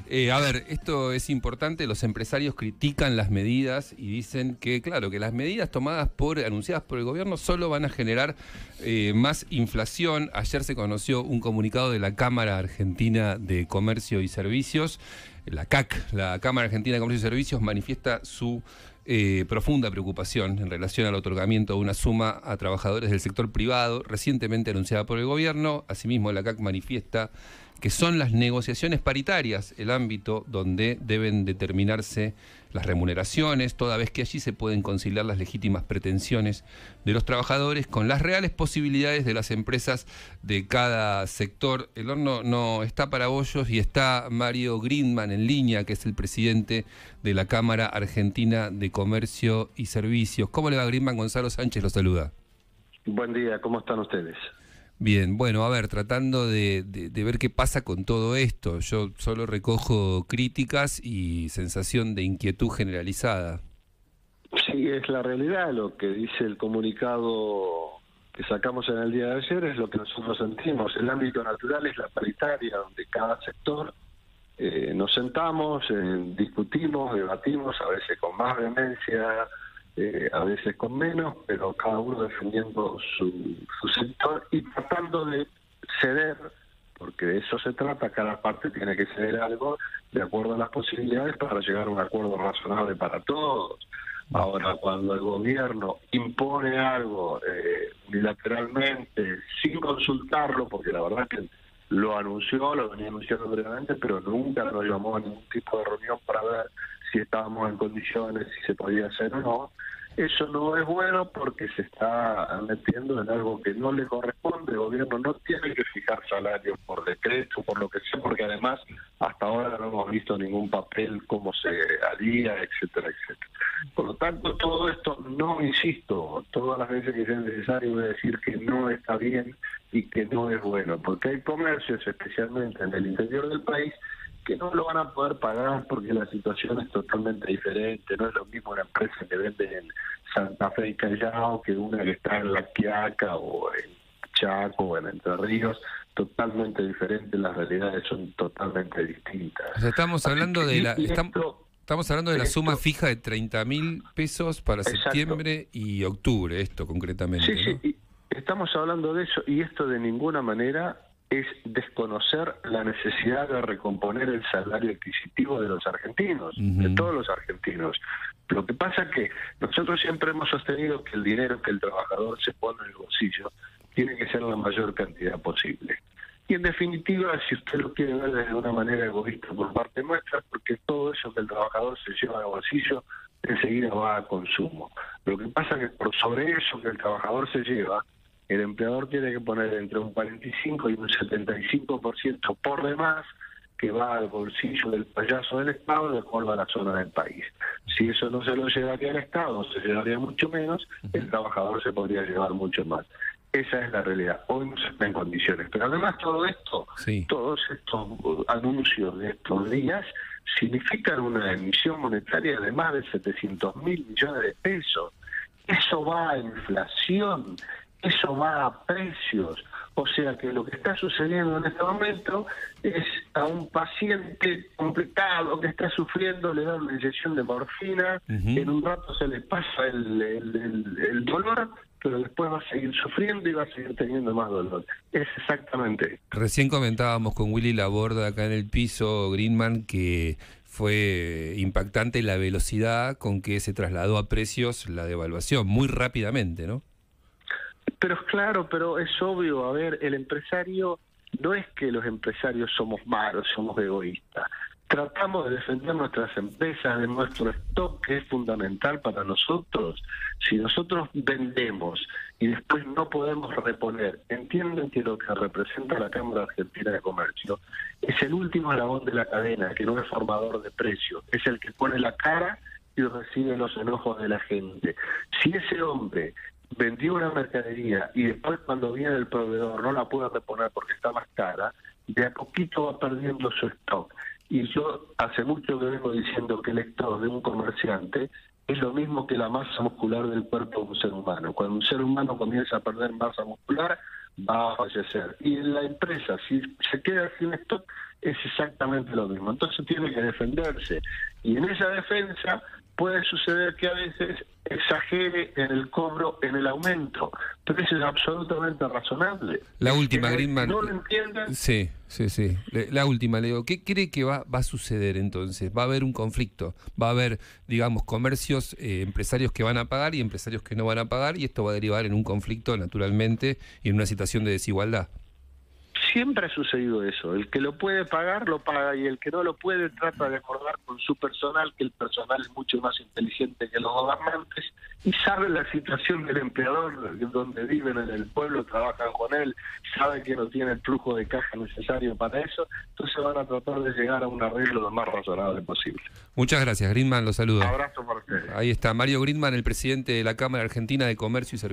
A ver, esto es importante, los empresarios critican las medidas y dicen que, claro, que las medidas anunciadas por el gobierno solo van a generar más inflación. Ayer se conoció un comunicado de la Cámara Argentina de Comercio y Servicios, la CAC, la Cámara Argentina de Comercio y Servicios, manifiesta su profunda preocupación en relación al otorgamiento de una suma a trabajadores del sector privado recientemente anunciada por el gobierno. Asimismo, la CAC manifiesta que son las negociaciones paritarias el ámbito donde deben determinarse las remuneraciones, toda vez que allí se pueden conciliar las legítimas pretensiones de los trabajadores con las reales posibilidades de las empresas de cada sector. El horno no está para bollos y está Mario Grindman en línea, que es el presidente de la Cámara Argentina de Comercio y Servicios. ¿Cómo le va, Grindman? Gonzalo Sánchez lo saluda. Buen día, ¿cómo están ustedes? Bien, bueno, a ver, tratando de ver qué pasa con todo esto. Yo solo recojo críticas y sensación de inquietud generalizada. Sí, es la realidad. Lo que dice el comunicado que sacamos en el día de ayer es lo que nosotros sentimos. El ámbito natural es la paritaria, donde cada sector nos sentamos, discutimos, debatimos, a veces con más vehemencia, a veces con menos, pero cada uno defendiendo su sector y tratando de ceder, porque de eso se trata. Cada parte tiene que ceder algo de acuerdo a las posibilidades para llegar a un acuerdo razonable para todos. Ahora, cuando el gobierno impone algo unilateralmente, sin consultarlo, porque la verdad que lo anunció, lo venía anunciando brevemente, pero nunca nos llamó a ningún tipo de reunión para ver si estábamos en condiciones, si se podía hacer o no. Eso no es bueno porque se está metiendo en algo que no le corresponde. El gobierno no tiene que fijar salarios por decreto, por lo que sea, porque además hasta ahora no hemos visto ningún papel cómo se haría, etcétera, etcétera. Por lo tanto, todo esto, no insisto, todas las veces que sea necesario voy a decir que no está bien y que no es bueno, porque hay comercios, especialmente en el interior del país, que no lo van a poder pagar porque la situación es totalmente diferente. No es lo mismo una empresa que vende en Santa Fe y Callao que una que está en La Quiaca o en Chaco o en Entre Ríos. Totalmente diferente, las realidades son totalmente distintas. O sea, estamos hablando de la suma fija de 30.000 pesos para septiembre y octubre, esto concretamente, sí, ¿no? Sí, estamos hablando de eso, y esto de ninguna manera es desconocer la necesidad de recomponer el salario adquisitivo de los argentinos, de todos los argentinos. Lo que pasa es que nosotros siempre hemos sostenido que el dinero que el trabajador se pone en el bolsillo tiene que ser la mayor cantidad posible. Y en definitiva, si usted lo quiere ver de una manera egoísta por parte nuestra, porque todo eso que el trabajador se lleva al bolsillo enseguida va a consumo. Lo que pasa es que por sobre eso que el trabajador se lleva, el empleador tiene que poner entre un 45 y un 75% por demás que va al bolsillo del payaso del Estado de acuerdo a la zona del país. Si eso no se lo llevaría al Estado, se llevaría mucho menos, el trabajador se podría llevar mucho más. Esa es la realidad. Hoy no se está en condiciones. Pero además todo esto, todos estos anuncios de estos días, significan una emisión monetaria de más de 700.000 millones de pesos. Eso va a inflación. Eso va a precios. O sea que lo que está sucediendo en este momento es a un paciente complicado que está sufriendo, le dan una inyección de morfina, en un rato se le pasa el dolor, pero después va a seguir sufriendo y va a seguir teniendo más dolor. Es exactamente. Recién comentábamos con Willy Laborda acá en el piso, Grindman, que fue impactante la velocidad con que se trasladó a precios la devaluación, muy rápidamente, ¿no? Pero es claro, pero es obvio, a ver, el empresario, no es que los empresarios somos malos, somos egoístas. Tratamos de defender nuestras empresas, de nuestro stock, que es fundamental para nosotros. Si nosotros vendemos y después no podemos reponer, entienden que lo que representa la Cámara Argentina de Comercio es el último eslabón de la cadena, que no es formador de precios, es el que pone la cara y recibe los enojos de la gente. Si ese hombre vendió una mercadería y después cuando viene el proveedor no la puede reponer porque está más cara, de a poquito va perdiendo su stock. Y yo hace mucho que vengo diciendo que el stock de un comerciante es lo mismo que la masa muscular del cuerpo de un ser humano. Cuando un ser humano comienza a perder masa muscular, va a fallecer. Y en la empresa, si se queda sin stock, es exactamente lo mismo. Entonces tiene que defenderse. Y en esa defensa puede suceder que a veces exagere en el cobro, en el aumento, pero eso es absolutamente razonable. La última, Greenman. No lo entiendan. Sí. La última, le digo, ¿qué cree que va a suceder entonces? ¿Va a haber un conflicto? ¿Va a haber, digamos, comercios, empresarios que van a pagar y empresarios que no van a pagar? Y esto va a derivar en un conflicto, naturalmente, y en una situación de desigualdad. Siempre ha sucedido eso. El que lo puede pagar, lo paga, y el que no lo puede trata de acordar con su personal, que el personal es mucho más inteligente que los gobernantes y sabe la situación del empleador, donde viven en el pueblo, trabajan con él, sabe que no tiene el flujo de caja necesario para eso, entonces van a tratar de llegar a un arreglo lo más razonable posible. Muchas gracias, Greenman, lo saludo. Abrazo para ustedes. Ahí está Mario Greenman, el presidente de la Cámara Argentina de Comercio y Servicios.